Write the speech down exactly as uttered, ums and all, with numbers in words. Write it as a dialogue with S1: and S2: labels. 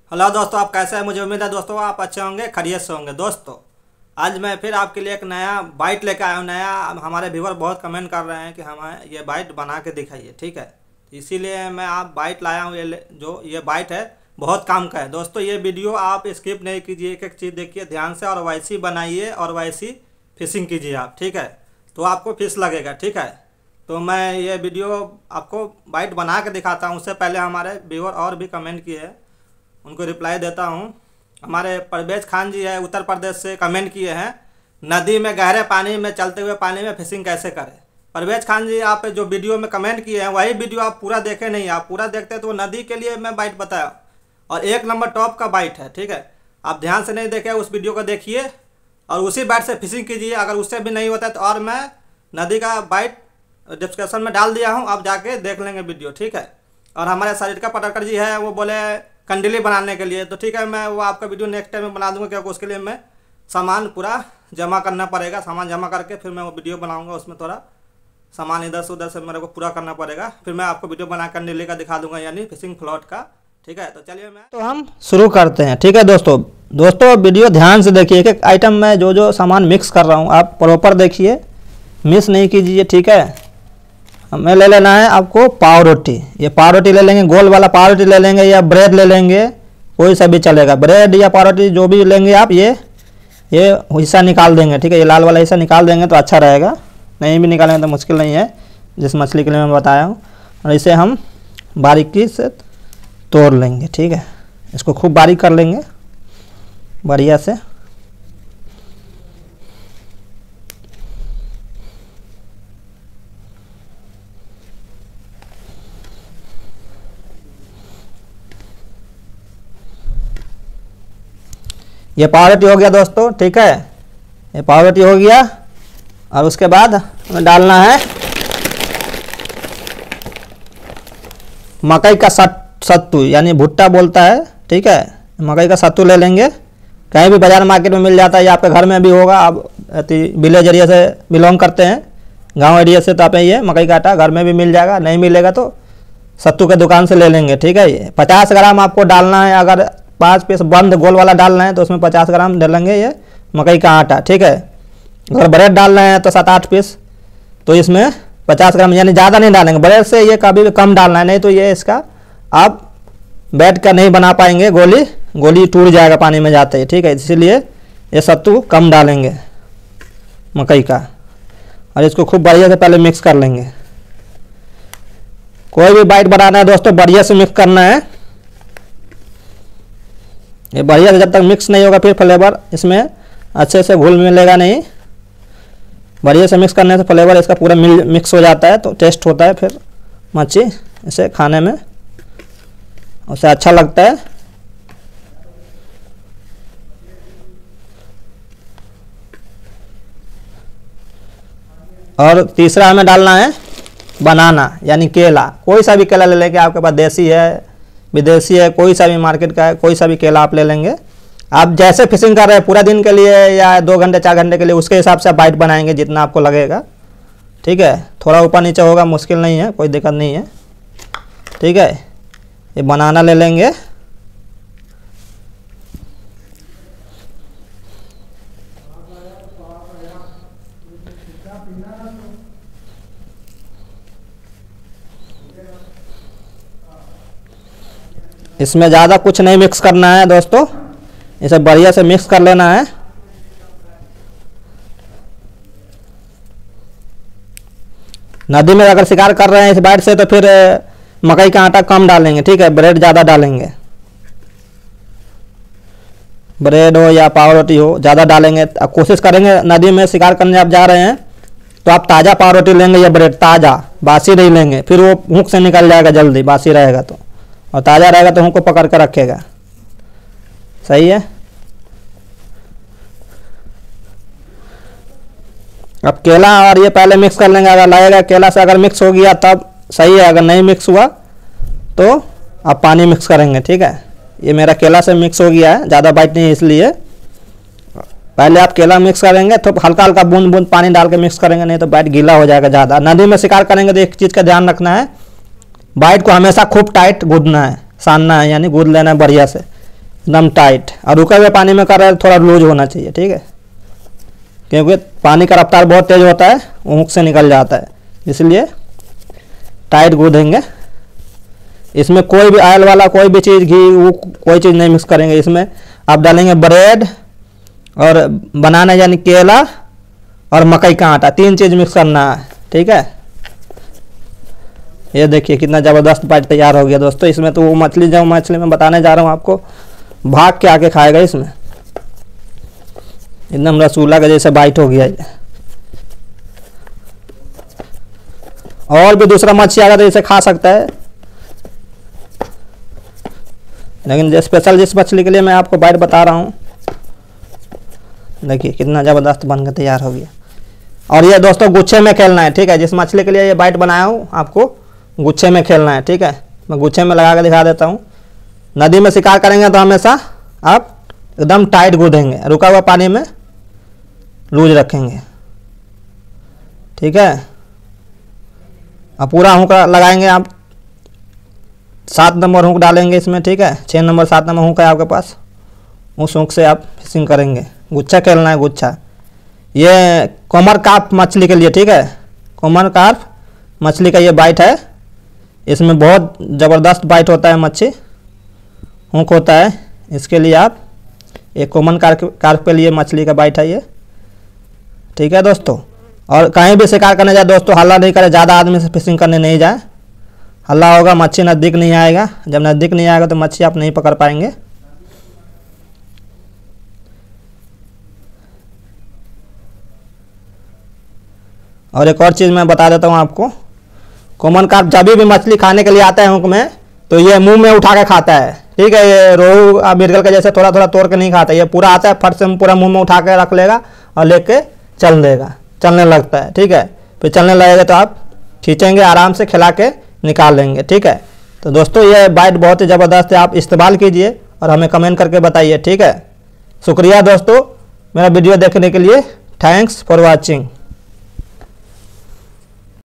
S1: Hello दोस्तों, आप कैसे हैं। मुझे उम्मीद है दोस्तों आप अच्छे होंगे, खैरियत से होंगे। दोस्तों आज मैं फिर आपके लिए एक नया बाइट लेकर आया हूँ। नया हमारे व्यूवर बहुत कमेंट कर रहे हैं कि हमें ये बाइट बना के दिखाइए, ठीक है। इसीलिए मैं आप बाइट लाया हूँ। ये जो ये बाइट है बहुत काम का है दोस्तों। ये वीडियो आप स्किप नहीं कीजिए, एक एक चीज़ देखिए ध्यान से और वैसी बनाइए और वैसी फिशिंग कीजिए आप, ठीक है। तो आपको फिश लगेगा, ठीक है। तो मैं ये वीडियो आपको बाइट बना के दिखाता हूँ। उससे पहले हमारे व्यूवर और भी कमेंट किए हैं, उनको रिप्लाई देता हूँ। हमारे परवेज खान जी है, उत्तर प्रदेश से, कमेंट किए हैं नदी में गहरे पानी में चलते हुए पानी में फिशिंग कैसे करें। परवेज खान जी, आप जो वीडियो में कमेंट किए हैं वही वीडियो आप पूरा देखे नहीं। आप पूरा देखते तो नदी के लिए मैं बाइट बताया और एक नंबर टॉप का बाइट है, ठीक है। आप ध्यान से नहीं देखे, उस वीडियो को देखिए और उसी बाइट से फिशिंग कीजिए। अगर उससे भी नहीं होता है तो और मैं नदी का बाइट डिस्क्रिप्शन में डाल दिया हूँ, आप जाके देख लेंगे वीडियो, ठीक है। और हमारे शरीर का पटरकर जी है, वो बोले कंडीली बनाने के लिए, तो ठीक है मैं वो आपका वीडियो नेक्स्ट टाइम में बना दूंगा, क्योंकि उसके लिए मैं सामान पूरा जमा करना पड़ेगा। सामान जमा करके फिर मैं वो वीडियो बनाऊंगा, उसमें थोड़ा सामान इधर से उधर से मेरे को पूरा करना पड़ेगा। फिर मैं आपको वीडियो बना कंडीली का दिखा दूंगा, यानी फिशिंग फ्लॉट का, ठीक है। तो चलिए मैं तो हम शुरू करते हैं, ठीक है। दोस्तों दोस्तों वीडियो ध्यान से देखिए, एक एक आइटम में जो जो सामान मिक्स कर रहा हूँ आप प्रॉपर देखिए, मिस नहीं कीजिए, ठीक है। हमें ले लेना है आपको पाव रोटी। ये पाव रोटी ले लेंगे, गोल वाला पाव रोटी ले लेंगे या ब्रेड ले लेंगे, कोई सा भी चलेगा। ब्रेड या पाव रोटी जो भी लेंगे आप, ये ये हिस्सा निकाल देंगे, ठीक है। ये लाल वाला हिस्सा निकाल देंगे तो अच्छा रहेगा, नहीं भी निकालेंगे तो मुश्किल नहीं है, जिस मछली के लिए मैं बताया हूँ। और इसे हम बारीकी से तोड़ लेंगे, ठीक है। इसको खूब बारीक कर लेंगे बढ़िया से। ये पाव रोटी हो गया दोस्तों, ठीक है। ये पाव रोटी हो गया और उसके बाद हमें डालना है मकई का सत्तू, यानी भुट्टा बोलता है, ठीक है। मकई का सत्तू ले लेंगे, कहीं भी बाजार मार्केट में मिल जाता है, या आपके घर में भी होगा। आप विलेज एरिया से बिलोंग करते हैं, गांव एरिया से, तो आप ये मकई का आटा घर में भी मिल जाएगा। नहीं मिलेगा तो सत्तू के दुकान से ले लेंगे, ठीक है। ये पचास ग्राम आपको डालना है। अगर पाँच पीस बंद गोल वाला डालना है तो उसमें पचास ग्राम डालेंगे ये मकई का आटा, ठीक है। अगर ब्रेड डालना है तो सात आठ पीस, तो इसमें पचास ग्राम, यानी ज़्यादा नहीं डालेंगे। ब्रेड से ये कभी भी कम डालना है, नहीं तो ये इसका आप बैठ कर नहीं बना पाएंगे, गोली गोली टूट जाएगा पानी में जाते ही, ठीक है। इसीलिए ये सत्तू कम डालेंगे मकई का। और इसको खूब बढ़िया से पहले मिक्स कर लेंगे। कोई भी बाइट बनाना है दोस्तों बढ़िया से मिक्स करना है। ये बढ़िया से जब तक मिक्स नहीं होगा फिर फ्लेवर इसमें अच्छे से घुल मिलेगा नहीं। बढ़िया से मिक्स करने से फ्लेवर इसका पूरा मिल मिक्स हो जाता है, तो टेस्ट होता है फिर मच्छी इसे खाने में, उसे अच्छा लगता है। और तीसरा हमें डालना है बनाना, यानी केला। कोई सा भी केला ले लेंगे, आपके पास देसी है विदेशी है, कोई सा भी मार्केट का है, कोई सा भी केला आप ले लेंगे। आप जैसे फिशिंग कर रहे हैं पूरा दिन के लिए या दो घंटे चार घंटे के लिए, उसके हिसाब से आप बाइट बनाएंगे जितना आपको लगेगा, ठीक है। थोड़ा ऊपर नीचे होगा, मुश्किल नहीं है, कोई दिक्कत नहीं है, ठीक है। ये बनाना ले लेंगे। इसमें ज़्यादा कुछ नहीं मिक्स करना है दोस्तों, इसे बढ़िया से मिक्स कर लेना है। नदी में अगर शिकार कर रहे हैं इस बाइट से तो फिर मकई का आटा कम डालेंगे, ठीक है। ब्रेड ज़्यादा डालेंगे, ब्रेड हो या पाव रोटी हो ज़्यादा डालेंगे। कोशिश करेंगे नदी में शिकार करने आप जा रहे हैं तो आप ताज़ा पाव रोटी लेंगे या ब्रेड, ताज़ा, बासी नहीं लेंगे, फिर वो हुक से निकल जाएगा जल्दी, बासी रहेगा तो। और ताज़ा रहेगा तो हमको पकड़ कर रखेगा, सही है। अब केला और ये पहले मिक्स कर लेंगे। अगर लगेगा केला से अगर मिक्स हो गया तब सही है, अगर नहीं मिक्स हुआ तो आप पानी मिक्स करेंगे, ठीक है। ये मेरा केला से मिक्स हो गया है, ज़्यादा बाइट नहीं है, इसलिए पहले आप केला मिक्स करेंगे तो हल्का हल्का बूंद बूंद पानी डाल के मिक्स करेंगे, नहीं तो बाइट गीला हो जाएगा ज़्यादा। नदी में शिकार करेंगे तो एक चीज़ का ध्यान रखना है, बाइट को हमेशा खूब टाइट गूंदना है, सानना है, यानी गूंद लेना है बढ़िया से। एकदम टाइट, और रुके हुए पानी में कर रहे हैं थोड़ा लूज होना चाहिए, ठीक है, क्योंकि पानी का रफ्तार बहुत तेज़ होता है, हुक से निकल जाता है, इसलिए टाइट गूँधेंगे। इसमें कोई भी ऑयल वाला कोई भी चीज़, घी वो कोई चीज़ नहीं मिक्स करेंगे। इसमें आप डालेंगे ब्रेड और बनाना यानी केला और मकई का आटा, तीन चीज़ मिक्स करना है, ठीक है। ये देखिए कितना ज़बरदस्त बाइट तैयार हो गया दोस्तों। इसमें तो वो मछली, जो मछली मैं बताने जा रहा हूँ आपको, भाग के आके खाएगा। इसमें एकदम रसगुल्ला का जैसे बाइट हो गया ये। और भी दूसरा मच्छी आएगा तो इसे खा सकता है, लेकिन जो स्पेशल जिस मछली के लिए मैं आपको बाइट बता रहा हूँ, देखिए कितना ज़बरदस्त बनकर तैयार हो गया। और ये दोस्तों गुच्छे में खेलना है, ठीक है। जिस मछली के लिए ये बाइट बनाया हूँ आपको गुच्छे में खेलना है, ठीक है। मैं गुच्छे में लगा कर दिखा देता हूँ। नदी में शिकार करेंगे तो हमेशा आप एकदम टाइट गूँधेंगे, रुका हुआ पानी में लूज रखेंगे, ठीक है। अब पूरा हुक लगाएंगे आप, सात नंबर हुक डालेंगे इसमें, ठीक है। छः नंबर सात नंबर हुक है आपके पास, उस हुक से आप फिशिंग करेंगे। गुच्छा खेलना है, गुच्छा। ये कॉमन कार्प मछली के लिए, ठीक है। कॉमन कार्प मछली का ये बाइट है। इसमें बहुत ज़बरदस्त बाइट होता है, मच्छी हुक होता है। इसके लिए आप एक कॉमन कार्प कार्प के लिए मछली का बाइट है ये, ठीक है दोस्तों। और कहीं भी शिकार करने जाए दोस्तों हल्ला नहीं करें, ज़्यादा आदमी से फिशिंग करने नहीं जाए। हल्ला होगा मच्छी नज़दीक नहीं आएगा, जब नज़दीक नहीं आएगा तो मच्छी आप नहीं पकड़ पाएंगे। और एक और चीज़ मैं बता देता हूँ आपको, कॉमन कार्प जब भी मछली खाने के लिए आता है हुक में तो ये मुंह में उठा के खाता है, ठीक है। ये रोहू मिर्गल के जैसे थोड़ा थोड़ा तोड़ के नहीं खाता, ये पूरा आता है फट से पूरा मुंह में उठा के रख लेगा और लेके चल देगा, चलने लगता है, ठीक है। फिर चलने लगेगा तो आप खींचेंगे, आराम से खिला के निकाल लेंगे, ठीक है। तो दोस्तों ये बाइट बहुत ही ज़बरदस्त है, आप इस्तेमाल कीजिए और हमें कमेंट करके बताइए, ठीक है। शुक्रिया दोस्तों मेरा वीडियो देखने के लिए। Thanks for watching.